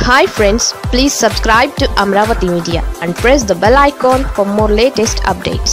Hi friends, please subscribe to Amravati Media and press the bell icon for more latest updates.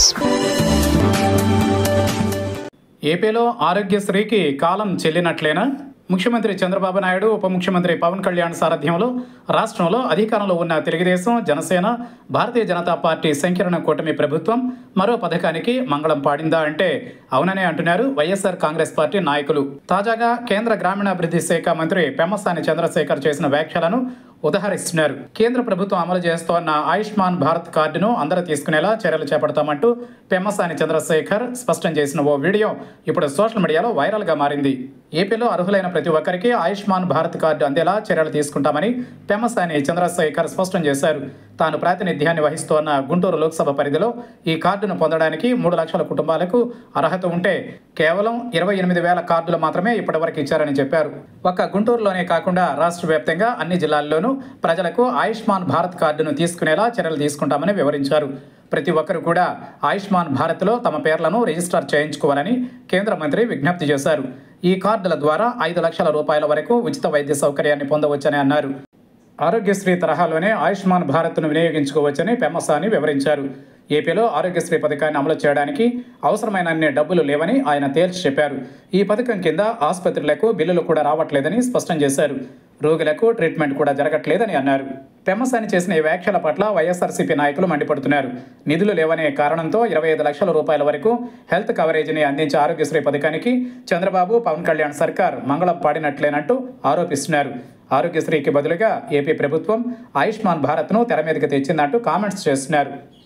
ఏపీలో ఆరోగ్యశ్రీకి కాలం చెల్లినట్లేనా? ముఖ్యమంత్రి చంద్రబాబు నాయుడు, ఉప ముఖ్యమంత్రి పవన్ కళ్యాణ్ సారథ్యంలో రాష్ట్రంలో అధికారంలో ఉన్న తెలుగుదేశం, జనసేన, భారతీయ జనతా పార్టీ సంకీర్ణ కూటమి ప్రభుత్వం మరో పథకానికి మంగళం పాడిందా అంటే అవుననే అంటున్నారు వైఎస్ఆర్ కాంగ్రెస్ పార్టీ నాయకులు. తాజాగా కేంద్ర గ్రామీణాభివృద్ధి శాఖ మంత్రి పెమ్మసాని చంద్రశేఖర్ చేసిన వ్యాఖ్యలను ఉదహరిస్తున్నారు. కేంద్ర ప్రభుత్వం అమలు చేస్తోన్న ఆయుష్మాన్ భారత్ కార్డును అందరూ తీసుకునేలా చర్యలు చేపడతామంటూ పెమ్మసాని చంద్రశేఖర్ స్పష్టం చేసిన ఓ వీడియో ఇప్పుడు సోషల్ మీడియాలో వైరల్గా మారింది. ఏపీలో అర్హులైన ప్రతి ఒక్కరికి ఆయుష్మాన్ భారత్ కార్డు అందేలా చర్యలు తీసుకుంటామని పెమ్మసాని చంద్రశేఖర్ స్పష్టం చేశారు. తాను ప్రాతినిధ్యాన్ని వహిస్తోన్న గుంటూరు లోక్సభ పరిధిలో ఈ కార్డును పొందడానికి 3 లక్షల కుటుంబాలకు అర్హత ఉంటే కేవలం 28,000 కార్డులు మాత్రమే ఇప్పటివరకు ఇచ్చారని చెప్పారు. ఒక్క గుంటూరులోనే కాకుండా రాష్ట్ర వ్యాప్తంగా అన్ని జిల్లాల్లోనూ ప్రజలకు ఆయుష్మాన్ భారత్ కార్డును తీసుకునేలా చర్యలు తీసుకుంటామని వివరించారు. ప్రతి ఒక్కరు కూడా ఆయుష్మాన్ భారత్లో తమ పేర్లను రిజిస్టర్ చేయించుకోవాలని కేంద్ర మంత్రి విజ్ఞప్తి చేశారు. ఈ కార్డుల ద్వారా 5 లక్షల రూపాయల వరకు ఉచిత వైద్య సౌకర్యాన్ని పొందవచ్చని అన్నారు. ఆరోగ్యశ్రీ తరహాలోనే ఆయుష్మాన్ భారత్ను వినియోగించుకోవచ్చని పెమ్మసాని వివరించారు. ఏపీలో ఆరోగ్యశ్రీ పథకాన్ని అమలు చేయడానికి అవసరమైనన్ని డబ్బులు లేవని ఆయన తేల్చి చెప్పారు. ఈ పథకం కింద ఆసుపత్రులకు బిల్లులు కూడా రావట్లేదని స్పష్టం చేశారు. రోగులకు ట్రీట్మెంట్ కూడా జరగట్లేదని అన్నారు. పెమ్మసాని చేసిన ఈ వ్యాఖ్యల పట్ల వైఎస్ఆర్సీపీ నాయకులు మండిపడుతున్నారు. నిధులు లేవనే కారణంతో 25 లక్షల రూపాయల వరకు హెల్త్ కవరేజీని అందించే ఆరోగ్యశ్రీ పథకానికి చంద్రబాబు, పవన్ కళ్యాణ్ సర్కార్ మంగళం పాడినట్లేనంటూ ఆరోపిస్తున్నారు. ఆరోగ్యశ్రీకి బదులుగా ఏపీ ప్రభుత్వం ఆయుష్మాన్ భారత్ను తెర మీదకి తెచ్చిందంటూ కామెంట్స్ చేస్తున్నారు.